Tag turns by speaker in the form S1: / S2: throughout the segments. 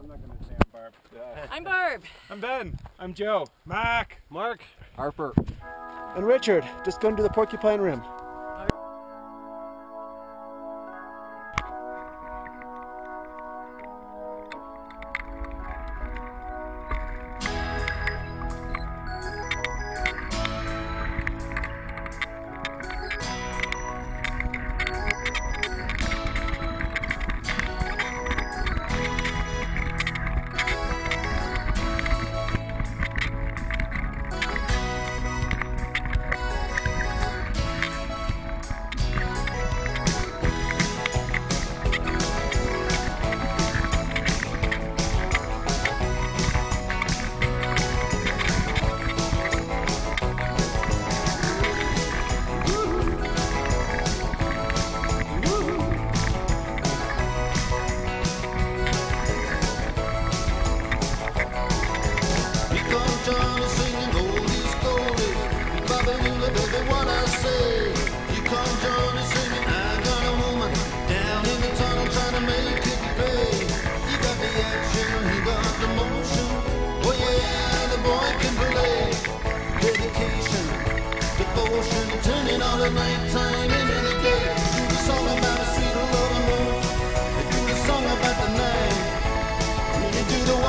S1: I'm not going to say I'm Barb.
S2: I'm Barb.
S1: I'm Ben. I'm Joe. Mac.
S3: Mark.
S4: Harper.
S5: And Richard, just going to the Porcupine Rim.
S6: Turning all the nighttime into the day. Do the song about a sweet love and war. They do the song about the night. And you do the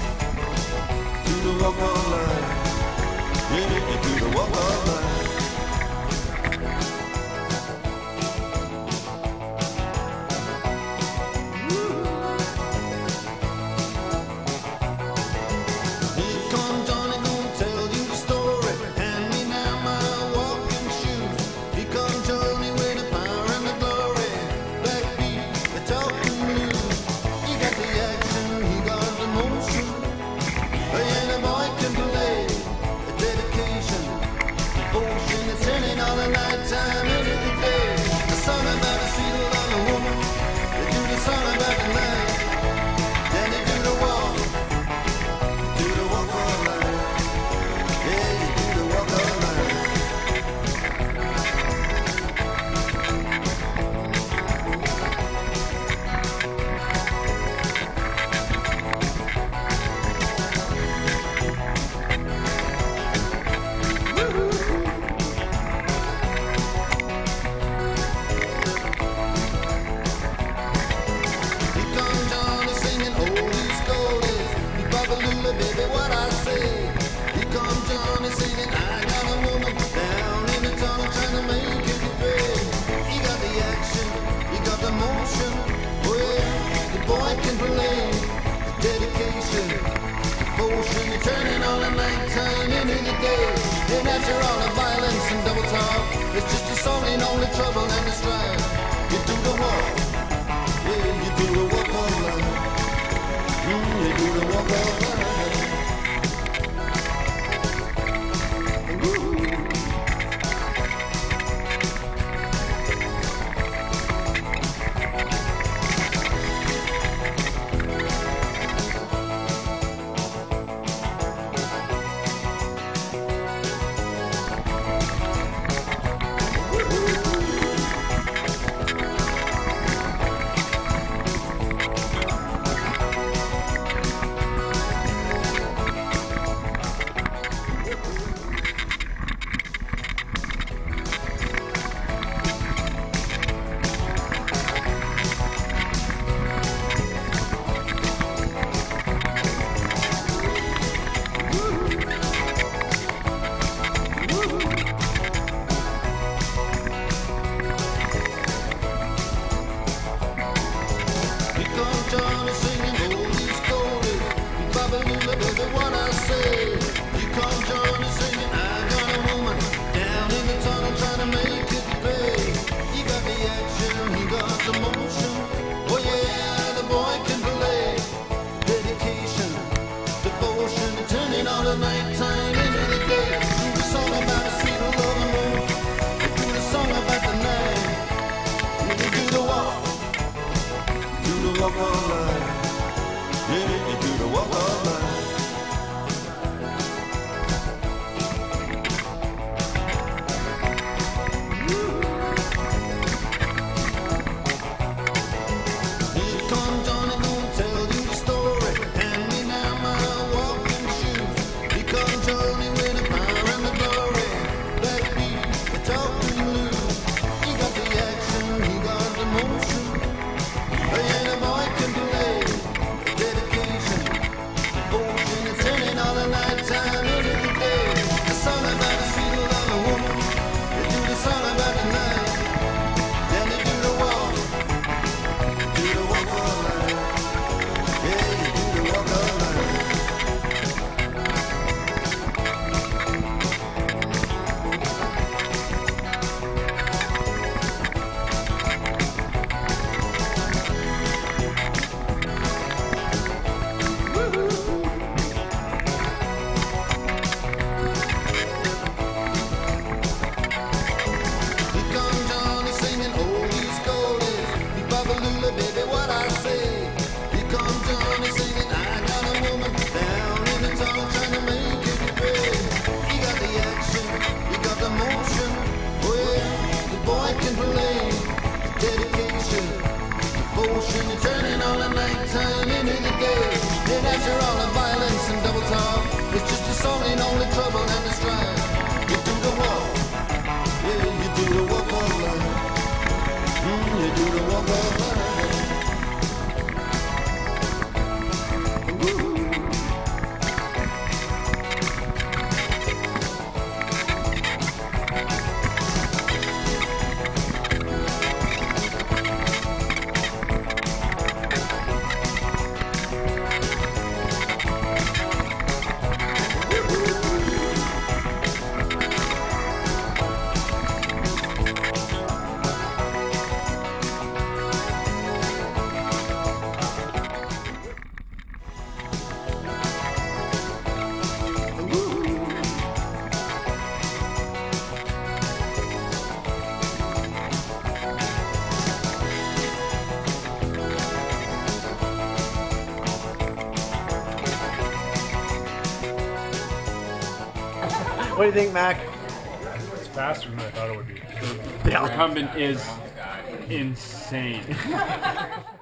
S6: walk all night. Yeah, you do the walk all night. Baby, what I say? Here comes Johnny singing, I got a woman down in the tunnel trying to make it pay. He got the action, he got the motion. Oh yeah, the boy can play. The dedication, devotion, you're turning all the nighttime into the day. And after all the violence and double talk, it's just a song in all the trouble and the strife. You do the walk, yeah, you do the walk all night. You do the walk all night. Walk all night. Yeah, you do the walk all night. Here comes Johnny, gonna tell you the story. do the walk of life.
S5: What do you think, Mac?
S1: It's faster than I thought it would be.
S5: Yeah.
S2: Recumbent is insane.